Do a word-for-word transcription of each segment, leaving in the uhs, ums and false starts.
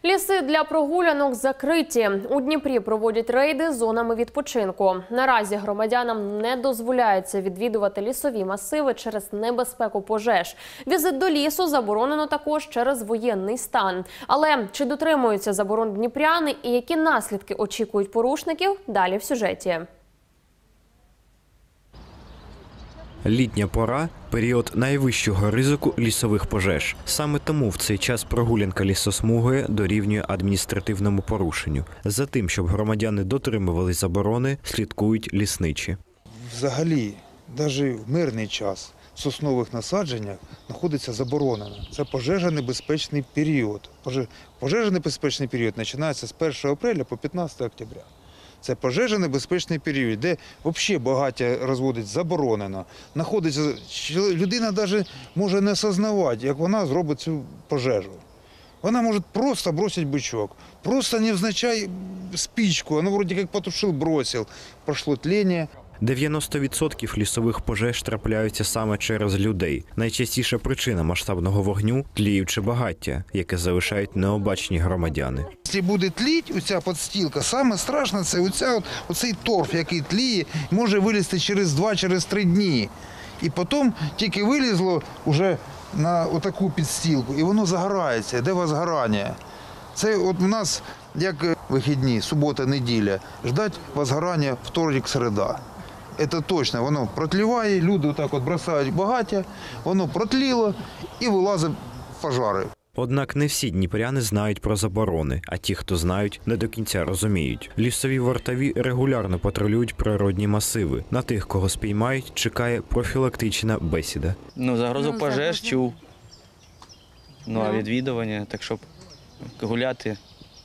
Ліси для прогулянок закриті. У Дніпрі проводять рейди зонами відпочинку. Наразі громадянам не дозволяється відвідувати лісові масиви через небезпеку пожеж. Візит до лісу заборонено також через воєнний стан. Але чи дотримуються заборон дніпряни і які наслідки очікують порушників – далі в сюжеті. Літня пора – період найвищого ризику лісових пожеж. Саме тому в цей час прогулянка лісосмугою дорівнює адміністративному порушенню. За тим, щоб громадяни дотримували заборони, слідкують лісничі. Взагалі, навіть в мирний час в соснових насадженнях знаходиться заборонено. Це пожежонебезпечний період. Пожежонебезпечний період починається з першого апреля по п'ятнадцяте октября. Це пожежонебезпечний період, де взагалі багаття розводить заборонено. Знаходиться, людина навіть може не осознавати, як вона зробить цю пожежу. Вона може просто бросити бичок, просто невзначай спичку, вона вроде як потушив, бросив, пройшло тління. дев'яносто відсотків лісових пожеж трапляються саме через людей. Найчастіша причина масштабного вогню – тліюче багаття, яке залишають необачні громадяни. Якщо буде тліти оця підстілка, саме страшне – це оця, оцей торф, який тліє, може вилізти через два через три дні. І потім тільки вилізло вже на отаку підстілку, і воно загорається, йде возгорання. Це от у нас, як вихідні, субота, неділя, ждать возгорання вторник, середа. Це точно, воно протліває, люди отак от бросають багаття, воно протліло і вилазить пожари. Однак не всі дніпряни знають про заборони, а ті, хто знають, не до кінця розуміють. Лісові вартові регулярно патрулюють природні масиви. На тих, кого спіймають, чекає профілактична бесіда. Ну, загрозу пожеж чув, ну а відвідування, так щоб гуляти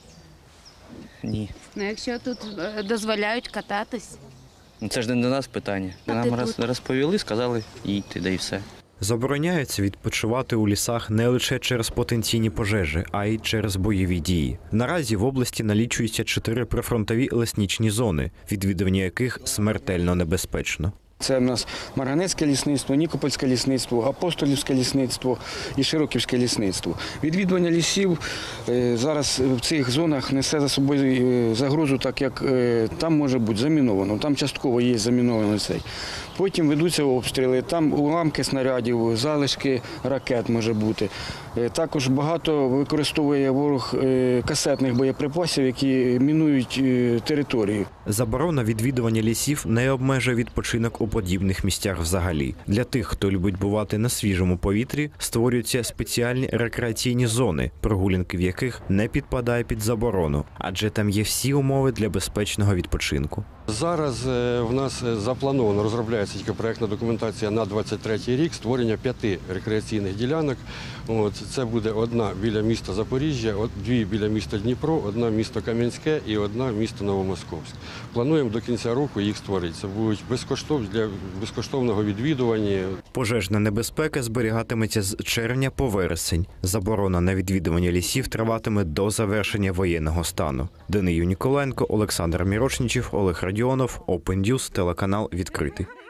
– ні. Ну, якщо тут дозволяють кататись. Це ж не до нас питання. Нам роз, розповіли, сказали їдьте, да і все. Забороняється відпочивати у лісах не лише через потенційні пожежі, а й через бойові дії. Наразі в області налічується чотири прифронтові лесничні зони, відвідування яких смертельно небезпечно. Це в нас Марганецьке лісництво, Нікопольське лісництво, Апостолівське лісництво і Широківське лісництво. Відвідування лісів зараз в цих зонах несе за собою загрозу, так як там може бути заміновано, там частково є замінований цей. Потім ведуться обстріли, там уламки снарядів, залишки ракет може бути. Також багато використовує ворог касетних боєприпасів, які мінують територію. Заборона відвідування лісів не обмежує відпочинок у подібних місцях взагалі. Для тих, хто любить бувати на свіжому повітрі, створюються спеціальні рекреаційні зони, прогулянки в яких не підпадає під заборону, адже там є всі умови для безпечного відпочинку. Зараз в нас заплановано, розробляється тільки проєктна документація на двадцять третій рік, створення п'яти рекреаційних ділянок. От, це буде одна біля міста Запоріжжя, дві біля міста Дніпро, одна місто Кам'янське і одна місто Новомосковськ. Плануємо до кінця року їх створити. Це будуть безкоштовні для безкоштовного відвідування. Пожежна небезпека зберігатиметься з червня по вересень. Заборона на відвідування лісів триватиме до завершення воєнного стану. Данию Ніколенко, Олександр Мірошнічев, Олег Радіонов, Open News, телеканал «Відкритий».